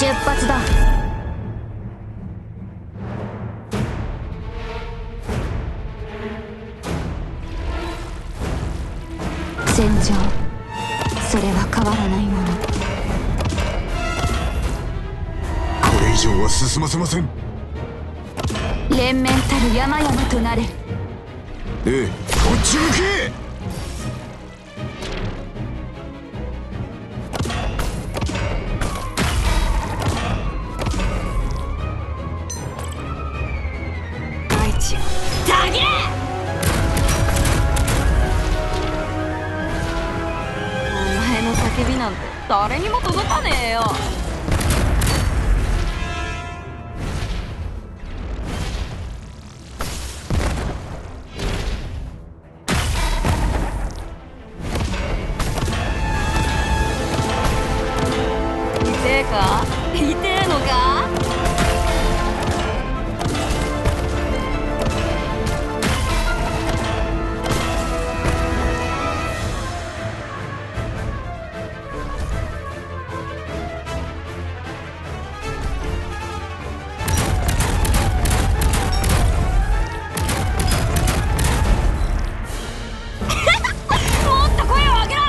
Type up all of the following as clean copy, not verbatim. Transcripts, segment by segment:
出発だ。戦場、それは変わらないもの。 これ以上は進ませません。 連綿たる山々となれ。 ええ、こっち向け。 大地をたぎれ。お前の叫びなんて誰にも届かねえよ。痛えのか。もっと声を上げろ。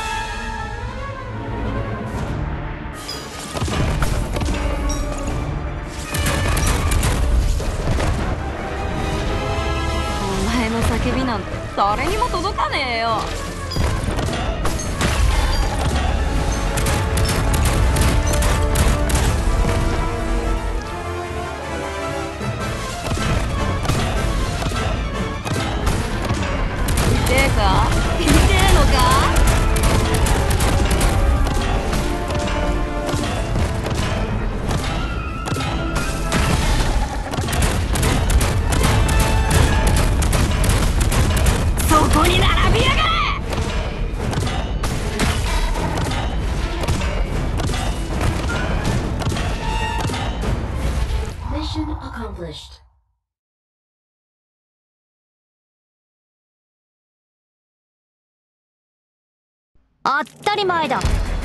叫びなんて誰にも届かねえよ。痛えのか。ここに並びやがれ。 Mission accomplished. 当たり前だ。